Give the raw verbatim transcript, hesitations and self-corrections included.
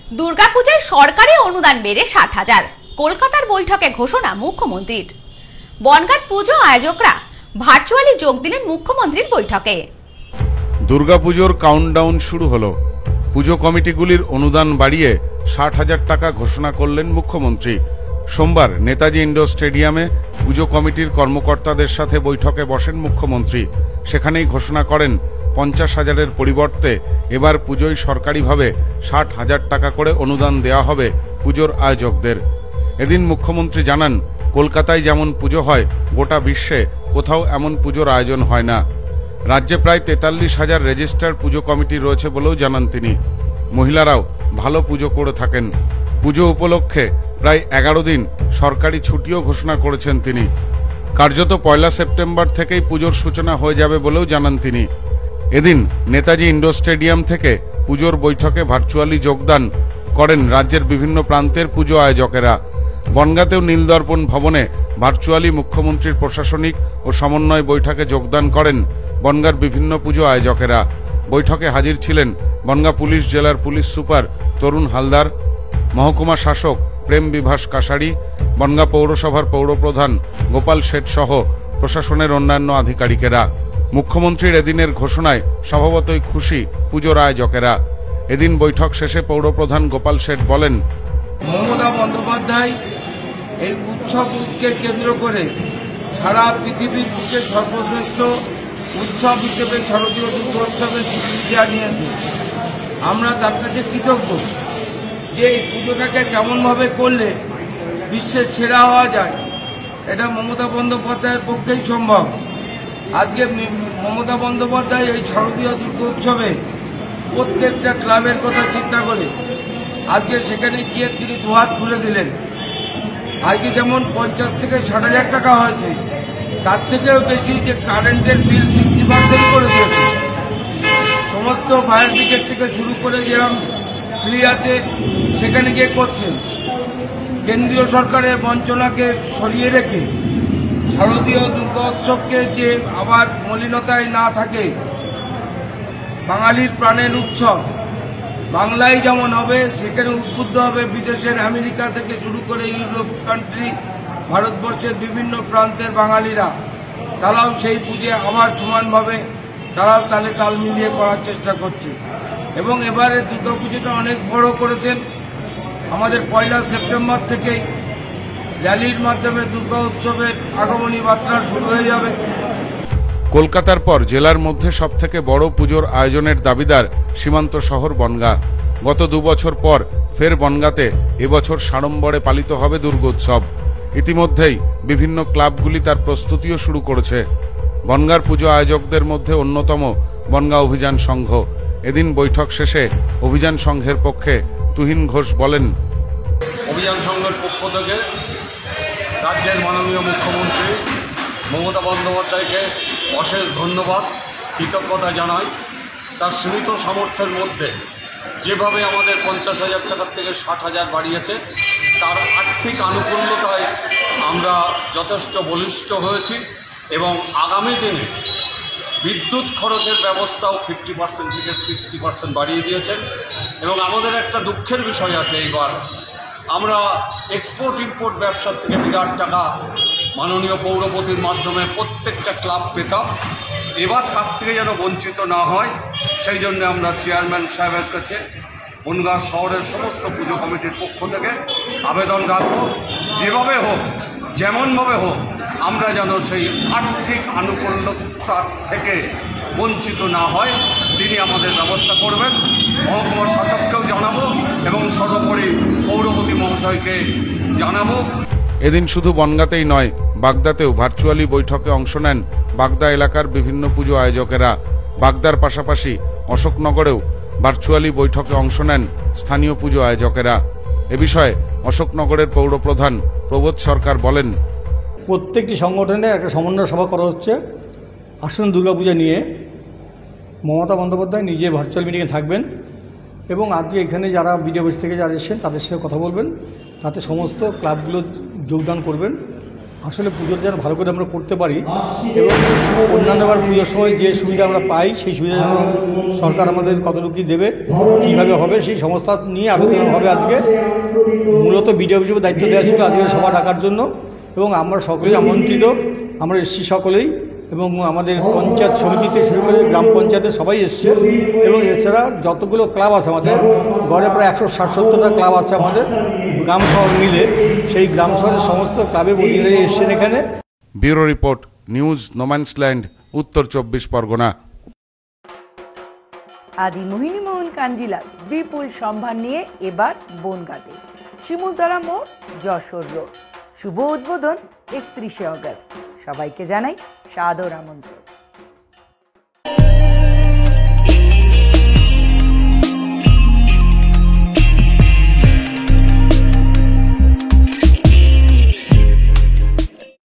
দুর্গাপূজায় সরকারি অনুদান বেড়ে ষাট হাজার। কলকাতার বৈঠকে ঘোষণা মুখ্যমন্ত্রীর। বনগাঁর পুজো আয়োজকরা ভার্চুয়ালি যোগ দিলেন মুখ্যমন্ত্রীর বৈঠকে। দুর্গাপুজোর কাউন্টডাউন শুরু হলো। পুজো কমিটিগুলির অনুদান বাড়িয়ে ষাট হাজার টাকা ঘোষণা করলেন মুখ্যমন্ত্রী। সোমবার নেতাজি ইন্ডোর স্টেডিয়ামে পুজো কমিটির কর্মকর্তাদের সাথে বৈঠকে বসেন মুখ্যমন্ত্রী। সেখানেই ঘোষণা করেন পঞ্চাশ হাজারের পরিবর্তে এবার পুজোয় সরকারিভাবে ষাট হাজার টাকা করে অনুদান দেওয়া হবে পুজোর আয়োজকদের। এদিন মুখ্যমন্ত্রী জানান, কলকাতায় যেমন পুজো হয় গোটা বিশ্বে কোথাও এমন পুজোর আয়োজন হয় না। রাজ্যে প্রায় তেতাল্লিশ হাজার রেজিস্টার্ড পুজো কমিটি রয়েছে বলেও জানান তিনি। মহিলারাও ভালো পুজো করে থাকেন। পুজো উপলক্ষে প্রায় এগারো দিন সরকারি ছুটিও ঘোষণা করেছেন তিনি। কার্যত পয়লা সেপ্টেম্বর থেকেই পুজোর সূচনা হয়ে যাবে বলেও জানান তিনি। এদিন নেতাজি ইন্ডোর স্টেডিয়াম থেকে পুজোর বৈঠকে ভার্চুয়ালি যোগদান করেন রাজ্যের বিভিন্ন প্রান্তের পুজো আয়োজকেরা। বনগাঁতেও নীলদর্পণ ভবনে ভার্চুয়ালি মুখ্যমন্ত্রীর প্রশাসনিক ও সমন্বয় বৈঠকে যোগদান করেন বনগাঁর বিভিন্ন পুজো আয়োজকেরা। বৈঠকে হাজির ছিলেন বনগাঁ পুলিশ জেলার পুলিশ সুপার তরুণ হালদার, মহকুমা শাসক প্রেম বিভাস কাশারি, বনগাঁ পৌরসভার পৌরপ্রধান গোপাল শেঠ সহ প্রশাসনের অন্যান্য আধিকারিকেরা। মুখ্যমন্ত্রীর এদিনের ঘোষণায় স্বভাবতই খুশি পুজোর আয়োজকেরা। এদিন বৈঠক শেষে পৌরপ্রধান গোপাল শেঠ বলেন, মমতা বন্দ্যোপাধ্যায় এই উৎসবকে কেন্দ্র করে সারা পৃথিবীর বুকে সর্বশ্রেষ্ঠ উৎসব হিসেবে শারদীয় দুর্গোৎসবের স্বীকৃতি জানিয়েছে। আমরা তার কাছে কৃতজ্ঞ যে এই পুজোটাকে কেমনভাবে করলে বিশ্বের সেরা হওয়া যায়, এটা মমতা বন্দ্যোপাধ্যায়ের পক্ষেই সম্ভব। আজকে মমতা বন্দ্যোপাধ্যায় এই শারদীয় দুর্গোৎসবে প্রত্যেকটা ক্লাবের কথা চিন্তা করে আজকে সেখানে গিয়ে তিনি দুহাত খুলে দিলেন। আজকে যেমন পঞ্চাশ থেকে ষাট হাজার টাকা হয়েছে, তার থেকেও বেশি যে কারেন্টের বিল সিক্সটি পার্সেন্ট করে দিয়েছে। সমস্ত ফায়ার ব্রিগেড থেকে শুরু করে যেরকম ফ্রি আছে সেখানে গিয়ে করছেন। কেন্দ্রীয় সরকারের বঞ্চনাকে সরিয়ে রেখে শারদীয় দুর্গোৎসবকে যে আবার মলিনতায় না থাকে, বাঙালির প্রাণের উৎসব বাংলায় যেমন হবে, সেখানে উদ্বুদ্ধ হবে বিদেশের আমেরিকা থেকে শুরু করে ইউরোপ কান্ট্রি, ভারতবর্ষের বিভিন্ন প্রান্তের বাঙালিরা, তারাও সেই পুজো আবার সমানভাবে তারাও তালে তাল মিলিয়ে করার চেষ্টা করছে। এবং এবারে দুর্গা পুজোটা অনেক বড় করেছেন। আমাদের পয়লা সেপ্টেম্বর থেকেই র্যালির মাধ্যমে দুর্গা উৎসবের আগমনী যাত্রা শুরু হয়ে যাবে। কলকাতার পর জেলার মধ্যে সবথেকে বড় পুজোর আয়োজনের দাবিদার সীমান্ত শহর বনগাঁ। গত দুবছর পর ফের বনগাঁতে এবছর সাড়ম্বরে পালিত হবে দুর্গোৎসব। ইতিমধ্যেই বিভিন্ন ক্লাবগুলি তার প্রস্তুতিও শুরু করেছে। বনগাঁর পুজো আয়োজকদের মধ্যে অন্যতম বনগাঁ অভিযান সংঘ। এদিন বৈঠক শেষে অভিযান সংঘের পক্ষে তুহিন ঘোষ বলেন, অভিযান সংঘের পক্ষ থেকে রাজ্যের মাননীয় মুখ্যমন্ত্রী মমতা বন্দ্যোপাধ্যায়কে অশেষ ধন্যবাদ, কৃতজ্ঞতা জানাই। তার সীমিত সামর্থ্যের মধ্যে যেভাবে আমাদের পঞ্চাশ হাজার টাকার থেকে ষাট হাজার বাড়িয়েছে, তার আর্থিক আনুকূল্যতায় আমরা যথেষ্ট বলিষ্ঠ হয়েছি এবং আগামী দিনে বিদ্যুৎ খরচের ব্যবস্থাও ফিফটি পার্সেন্ট থেকে সিক্সটি পার্সেন্ট বাড়িয়ে দিয়েছেন। এবং আমাদের একটা দুঃখের বিষয় আছে, এইবার আমরা এক্সপোর্ট ইম্পোর্ট ব্যবসার থেকে বিরাট টাকা মাননীয় পৌরপতির মাধ্যমে প্রত্যেকটা ক্লাব পেতাম। এবার তার থেকে যেন বঞ্চিত না হয়, সেই জন্য আমরা চেয়ারম্যান সাহেবের কাছে বনগাঁ শহরের সমস্ত পুজো কমিটির পক্ষ থেকে আবেদন রাখব, যেভাবে হোক যেমনভাবে হোক আমরা যেন সেই আর্থিক আনুকূল্যতা থেকে বঞ্চিত না হয়, তিনি আমাদের ব্যবস্থা করবেন। মহকুমা শাসককেও জানাবো এবং সর্বোপরি পৌরপতি মহাশয়কে জানাবো। এদিন শুধু বনগাঁতেই নয়, বাগদাতেও ভার্চুয়ালি বৈঠকে অংশ নেন বাগদা এলাকার বিভিন্ন পুজো আয়োজকেরা। বাগদার পাশাপাশি অশোকনগরেও ভার্চুয়ালি বৈঠকে অংশ নেন স্থানীয় পুজো আয়োজকেরা। এ বিষয়ে অশোকনগরের পৌরপ্রধান প্রবোধ সরকার বলেন, প্রত্যেকটি সংগঠনের একটা সমন্বয় সভা করা হচ্ছে আসন্ন দুর্গাপূজা নিয়ে। মমতা বন্দ্যোপাধ্যায় নিজে ভার্চুয়াল মিটিংয়ে থাকবেন এবং আজকে এখানে যারা বিডিও অফিস থেকে যারা এসেছেন তাদের সাথে কথা বলবেন, তাতে সমস্ত ক্লাবগুলো যোগদান করবেন। আসলে পুজোটা যেন ভালো করে আমরা করতে পারি এবং অন্যান্যবার পুজোর সময় যে সুবিধা আমরা পাই সেই সুবিধা যেন সরকার আমাদের কতটুকু কী দেবে, কীভাবে হবে সেই সমস্যা নিয়ে আলোচনা হবে আজকে। মূলত বিডিও হিসেবে দায়িত্ব দেওয়া ছিল আজকে সভা ডাকার জন্য এবং আমরা সকলেই আমন্ত্রিত, আমরা এসছি সকলেই এবং আমাদের পঞ্চায়েত সমিতি থেকে শুরু করে গ্রাম পঞ্চায়েতে সবাই এসছে এবং এছাড়া যতগুলো ক্লাব আছে আমাদের গড়ে প্রায় একশো ষাট সত্তরটা ক্লাব আছে আমাদের গ্রাম শহর মিলে, সেই গ্রাম শহরের সমস্ত ক্লাবের প্রতিনিধিরা এসছেন এখানে। ব্যুরো রিপোর্ট, নিউজ নোম্যান্সল্যান্ড, উত্তর চব্বিশ পরগনা। আদি মোহিনী মোহন কাঞ্জিলাল বিপুল সম্ভার নিয়ে এবার বনগাঁতে শিমুলতলা মোড়, যশোর রোড। শুভ উদ্বোধন একত্রিশে অগস্ট। সবাইকে জানাই সাদর আমন্ত্রণ।